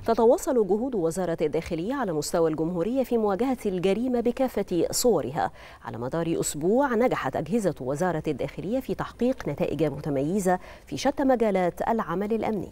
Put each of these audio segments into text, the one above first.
تتواصل جهود وزارة الداخلية على مستوى الجمهورية في مواجهة الجريمة بكافة صورها. على مدار أسبوع نجحت أجهزة وزارة الداخلية في تحقيق نتائج متميزة في شتى مجالات العمل الأمني.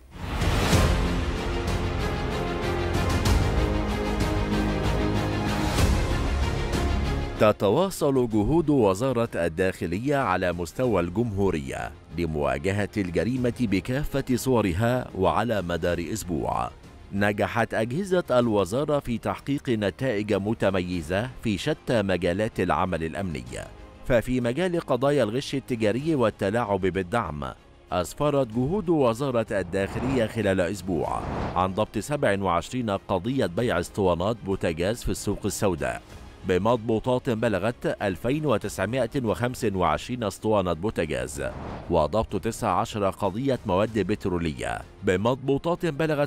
تتواصل جهود وزارة الداخلية على مستوى الجمهورية لمواجهة الجريمة بكافة صورها. وعلى مدار أسبوع نجحت أجهزة الوزارة في تحقيق نتائج متميزة في شتى مجالات العمل الأمني. ففي مجال قضايا الغش التجاري والتلاعب بالدعم، أسفرت جهود وزارة الداخلية خلال أسبوع عن ضبط 27 قضية بيع اسطوانات بوتاجاز في السوق السوداء بمضبوطات بلغت 2925 اسطوانة بوتاجاز، وضبط 19 قضية مواد بترولية بمضبوطات بلغت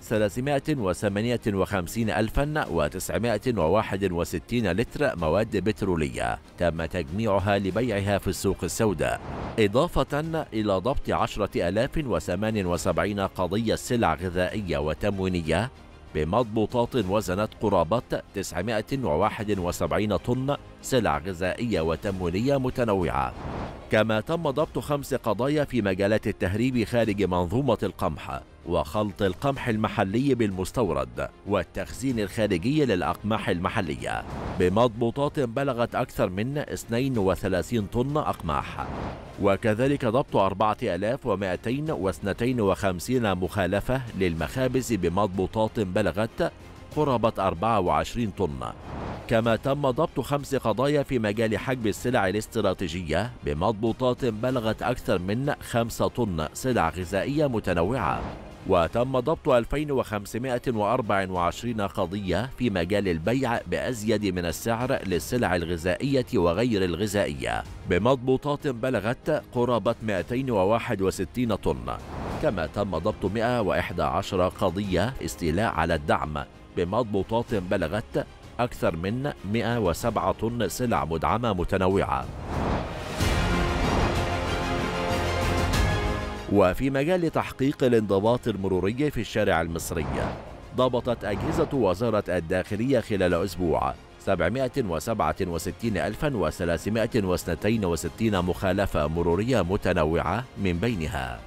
358,961 لتر مواد بترولية تم تجميعها لبيعها في السوق السوداء، إضافة إلى ضبط 10,078 قضية سلع غذائية وتموينية بمضبوطات وزنت قرابة 971 طن سلع غذائية وتموينية متنوعة. كما تم ضبط 5 قضايا في مجالات التهريب خارج منظومة القمح وخلط القمح المحلي بالمستورد والتخزين الخارجي للأقماح المحلية بمضبوطات بلغت أكثر من 32 طن أقماح. وكذلك ضبط 4252 مخالفة للمخابز بمضبوطات بلغت قرابة 24 طن. كما تم ضبط 5 قضايا في مجال حجب السلع الاستراتيجية بمضبوطات بلغت أكثر من 5 طن سلع غذائية متنوعة. وتم ضبط 2524 قضية في مجال البيع بأزيد من السعر للسلع الغذائية وغير الغذائية بمضبوطات بلغت قرابة 261 طن. كما تم ضبط 111 قضية استيلاء على الدعم بمضبوطات بلغت أكثر من 107 طن سلع مدعمة متنوعة. وفي مجال تحقيق الانضباط المروري في الشارع المصري، ضبطت أجهزة وزارة الداخلية خلال أسبوع 767,362 مخالفة مرورية متنوعة، من بينها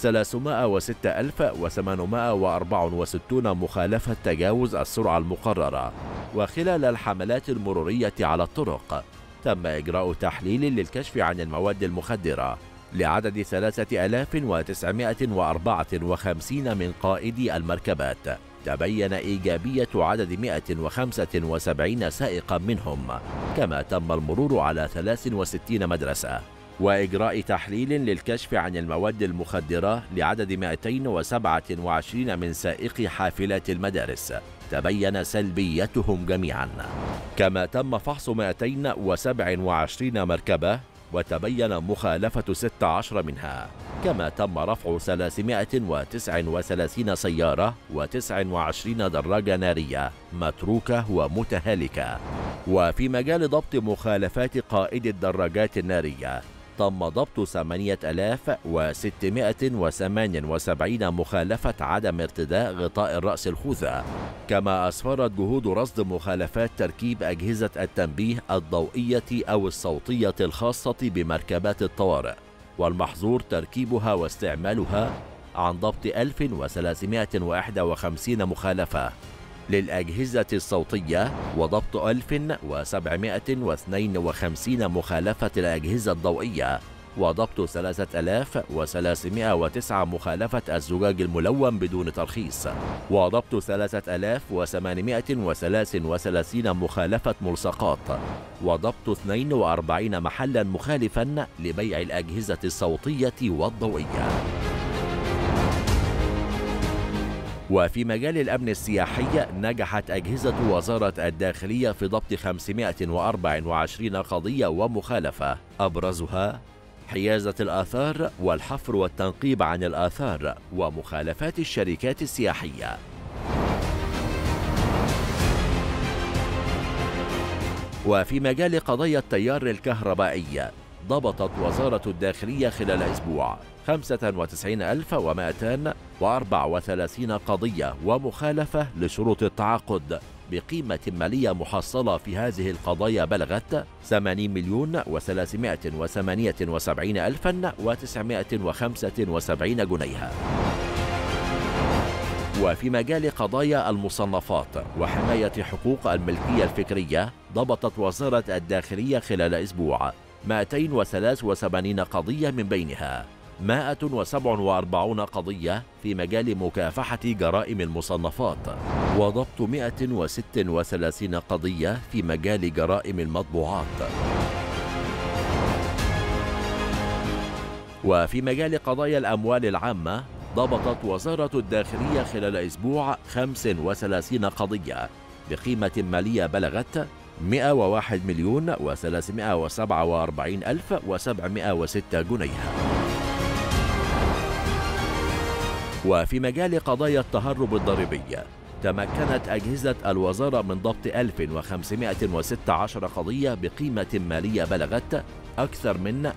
306,864 مخالفة تجاوز السرعة المقررة. وخلال الحملات المرورية على الطرق تم إجراء تحليل للكشف عن المواد المخدرة لعدد 3954 من قائدي المركبات. تبين إيجابية عدد 175 سائقا منهم. كما تم المرور على 63 مدرسة وإجراء تحليل للكشف عن المواد المخدرة لعدد 227 من سائقي حافلات المدارس. تبين سلبيتهم جميعا. كما تم فحص 227 مركبة وتبين مخالفة 16 منها. كما تم رفع 339 سيارة و29 دراجة نارية متروكة ومتهالكة. وفي مجال ضبط مخالفات قائد الدراجات النارية تم ضبط 8678 مخالفة عدم ارتداء غطاء الرأس الخوذة. كما أسفرت جهود رصد مخالفات تركيب أجهزة التنبيه الضوئية أو الصوتية الخاصة بمركبات الطوارئ والمحظور تركيبها واستعمالها عن ضبط 1351 مخالفة للأجهزة الصوتية، وضبط 1752 مخالفة الأجهزة الضوئية، وضبط 3309 مخالفة الزجاج الملون بدون ترخيص، وضبط 3833 مخالفة ملصقات، وضبط 42 محلا مخالفا لبيع الأجهزة الصوتية والضوئية. وفي مجال الأمن السياحي نجحت أجهزة وزارة الداخلية في ضبط 524 قضية ومخالفة، أبرزها حيازة الآثار والحفر والتنقيب عن الآثار ومخالفات الشركات السياحية. وفي مجال قضايا التيار الكهربائي ضبطت وزارة الداخلية خلال أسبوع 95234 قضية ومخالفة لشروط التعاقد بقيمة مالية محصلة في هذه القضايا بلغت 80,378,975 جنيها. وفي مجال قضايا المصنفات وحماية حقوق الملكية الفكرية، ضبطت وزارة الداخلية خلال أسبوع 283 قضية، من بينها 147 قضية في مجال مكافحة جرائم المصنفات، وضبط 136 قضية في مجال جرائم المطبوعات. وفي مجال قضايا الأموال العامة، ضبطت وزارة الداخلية خلال أسبوع 35 قضية بقيمة مالية بلغت 101,347,706 جنيها. وفي مجال قضايا التهرب الضريبي، تمكنت أجهزة الوزارة من ضبط 1516 قضية بقيمة مالية بلغت أكثر من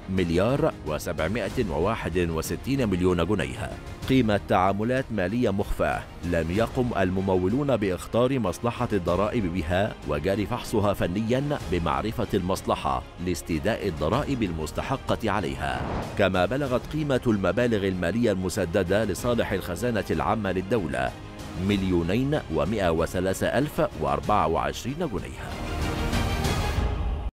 1,761,000,000 جنيه، قيمة تعاملات مالية مخفاة لم يقم الممولون باختار مصلحة الضرائب بها وجاري فحصها فنيا بمعرفة المصلحة لاستيداء الضرائب المستحقة عليها. كما بلغت قيمة المبالغ المالية المسددة لصالح الخزانة العامة للدولة 2,103,024 جنيها.